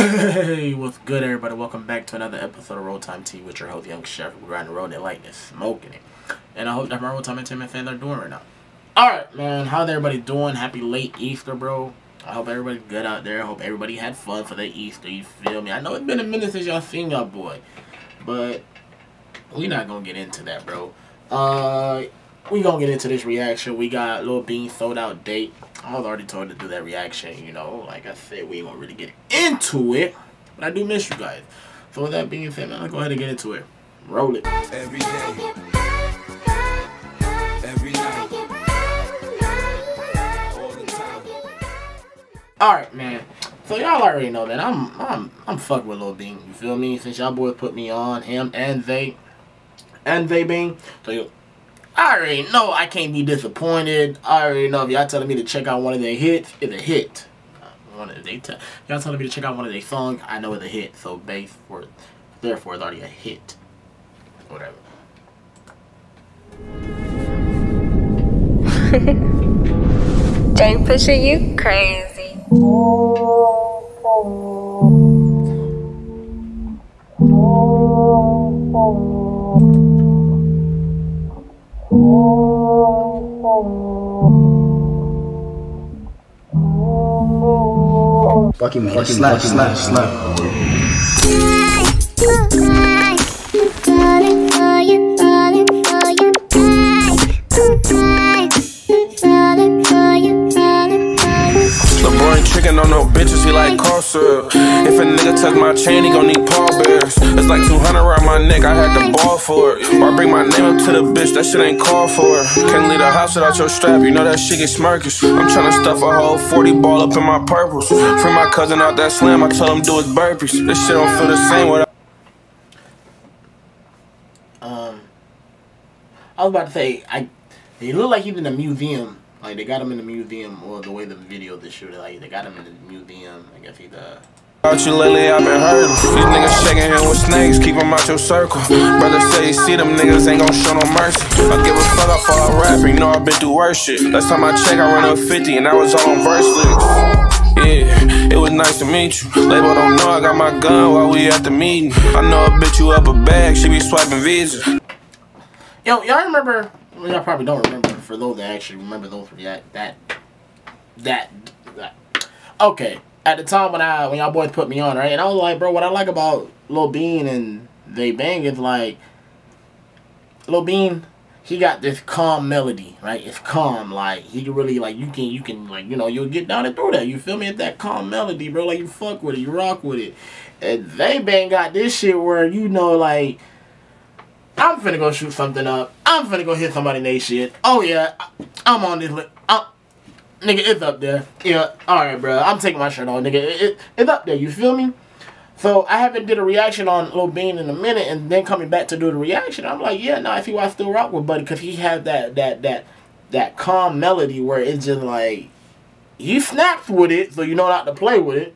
Hey, what's good, everybody? Welcome back to another episode of RollTime T with your host, Young Chef. We're riding the road, they like this, smoking it. And I hope that my RollTime Entertainment fans are doing right now. Alright, man, how's everybody doing? Happy late Easter, bro. I hope everybody's good out there. I hope everybody had fun for their Easter, you feel me? I know it's been a minute since y'all seen y'all boy, but we not gonna get into that, bro. We gonna get into this reaction. We got Lil Bean sold out date. I was already told to do that reaction, you know. Like I said, we ain't gonna really get into it, but I do miss you guys. So with that being said, man, let's go ahead and get into it. Roll it. Every day, every night, all the time. All right, man. So y'all already know that I'm fucking with Lil Bean. You feel me? Since y'all boys put me on, him and they Bean. So I already know I can't be disappointed. I already know if y'all telling me to check out one of their hits, it's a hit. Y'all telling me to check out one of their songs, I know it's a hit. So therefore, it's already a hit. Whatever. Jane Pusher, you crazy. Fucking slap. Tricking on no bitches, he like cough syrup. If a nigga touch my chain, he gon' need pallbearers. It's like 200 around my neck, I had to ball for it. Or I bring my name up to the bitch, that shit ain't called for it. Can't leave the house without your strap, you know that shit get smirkish. I'm tryna stuff a whole 40 ball up in my purples. Free my cousin out that slam, I told him do his burpees. This shit don't feel the same without. I was about to say, he looked like he's in a museum. Like, they got him in the museum, or the way the video they shooted, like, they got him in the museum. I guess he's Out you lately, I've been hurting. These niggas shaking him with snakes, keep them out your circle. Brother say he see them niggas ain't gon' show no mercy. I give a fuck off all rap, you know I've been through worse shit. Last time I checked, I ran up 50 and I was all on verse lyrics. Yeah, it was nice to meet you. Label don't know I got my gun while we at the meeting. I know a bitch you up a bag, she be swiping visas. Yo, y'all remember? Well, y'all probably don't remember. For those that actually remember those that. Okay, at the time when y'all boys put me on, right, and I was like, bro, what I like about Lil Bean and They Bang is like, Lil Bean, he got this calm melody, right? It's calm, like he can really like you can like, you know, you'll get down and through that. You feel me? It's that calm melody, bro. Like you fuck with it, you rock with it. And They Bang got this shit where, you know, like, I'm finna go shoot something up. I'm finna go hit somebody in they shit. Oh yeah, I'm on this list. Nigga, it's up there. Yeah, alright, bro. I'm taking my shirt off, nigga. It's up there, you feel me? So, I haven't did a reaction on Lil Bean in a minute, and then coming back to do the reaction, I'm like, yeah, no, I see why I still rock with Buddy, because he has that calm melody where it's just like, he snaps with it, so you know not to play with it.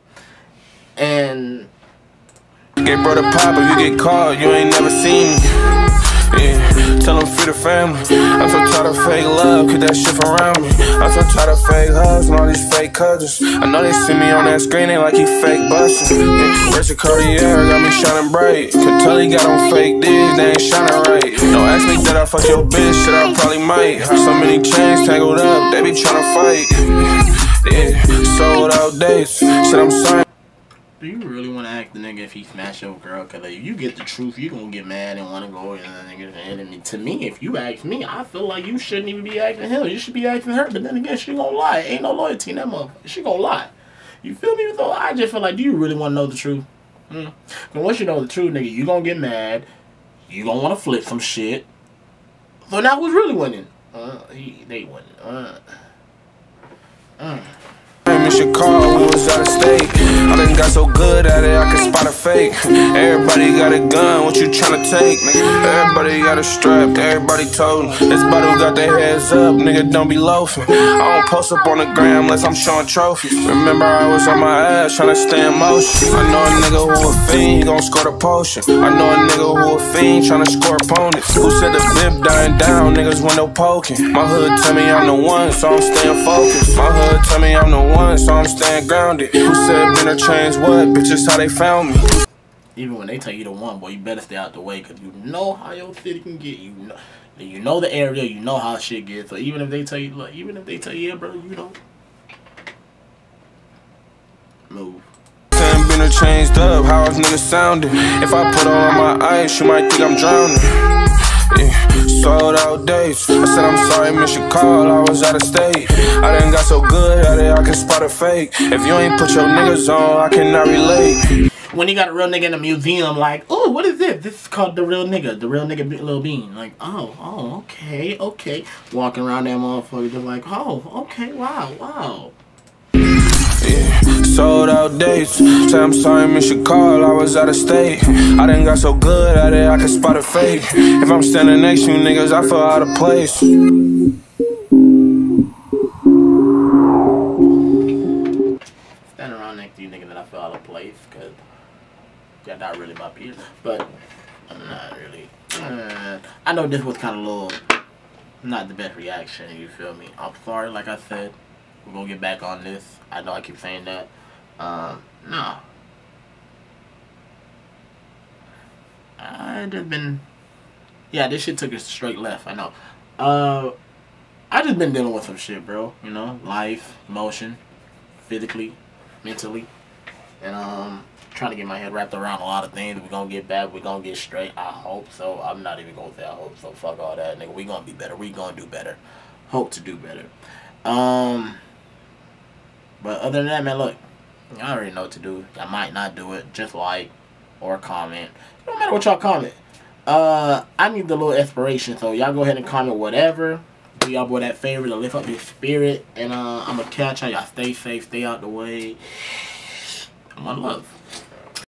And Get bro to pop if you get caught, you ain't never seen me. Yeah, tell them free the family. I'm so tired of fake love, keep that shit from around me. I'm so tired of fake hugs and all these fake cousins. I know they see me on that screen, they like he fake bustin'. Yeah, Richard Cartier got me shining bright. Could tell he got on fake digs, they ain't shining right. Don't ask me that I fuck your bitch, shit I probably might. So many chains tangled up, they be tryna fight. Yeah, sold out dates, shit I'm saying. do you really want to ask the nigga if he smashed your girl? Because if you get the truth, you going to get mad and want to go and nigga. And to me, if you ask me, I feel like you shouldn't even be asking him. You should be asking her. But then again, she going to lie. Ain't no loyalty in that motherfucker. She going to lie. You feel me? So I just feel like, do you really want to know the truth? Because once you know the truth, nigga, you going to get mad. You going to want to flip some shit. So now who's really winning? They winning. In Chicago, we was out of state. I done got so good at it, I can spot a fake. Everybody got a gun, what you tryna take? Everybody got a strap, everybody told them. This bottle got their heads up, nigga, don't be loafing. I don't post up on the gram unless I'm showing trophies. Remember, I was on my ass tryna stay in motion. I know a nigga who a fiend, he gon' score the potion. I know a nigga who a fiend tryna score opponents. Who said the bib dying down, niggas window poking. My hood tell me I'm the one, so I'm staying focused. My hood tell me I'm the one, so so I'm staying grounded. Who said been change what? Bitches how they found me. Even when they tell you the one, boy, you better stay out the way, because you know how your city can get. You know the area, you know how shit gets. So even if they tell you, look, even if they tell you, yeah, bro, you know, move. Been changed up, how I was nigga sounding. If I put on my ice, you might think I'm drowning. Yeah, sold out dates. I said I'm sorry, miss your call, I was out of state. I done got so good at it, I can spot a fake. If you ain't put your niggas on, I cannot relate. When you got a real nigga in a museum, like, oh, what is this? This is called the real nigga Lil Bean. Like, oh, okay. Walking around that motherfucker, just like, oh, okay, wow. Yeah, sold out dates. Say I'm sorry, miss your call, I was out of state. I done got so good at it, I can spot a fake. If I'm standing next to you niggas, I feel out of place. Standing around next to you niggas, I feel out of place, because you're not really my peers. But I'm not really. I know this was kind of not the best reaction, you feel me? I'm sorry, like I said. We're gonna get back on this. I know I keep saying that. No. I just been... Yeah, this shit took a straight left, I know. I just been dealing with some shit, bro. You know? Life, emotion, physically, mentally. And, trying to get my head wrapped around a lot of things. We're gonna get back. We're gonna get straight. I hope so. I'm not even gonna say I hope so. Fuck all that, nigga. We gonna be better. We gonna do better. Hope to do better. But other than that, man, look, I already know what to do. I might not do it. Just like or comment. No matter what y'all comment. I need the little inspiration. So y'all go ahead and comment whatever. Do y'all boy that favor to lift up your spirit. And I'm going to catch y'all. Y'all stay safe. Stay out the way. One love.